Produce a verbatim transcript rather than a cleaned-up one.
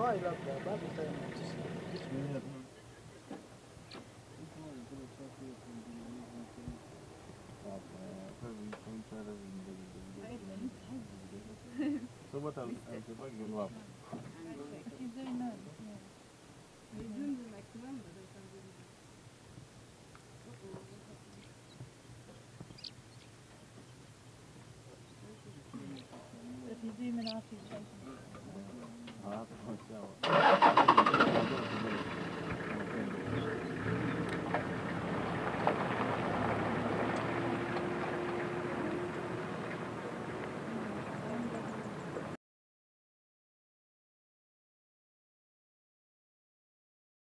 I love that. But the time it's so what else? I'm going to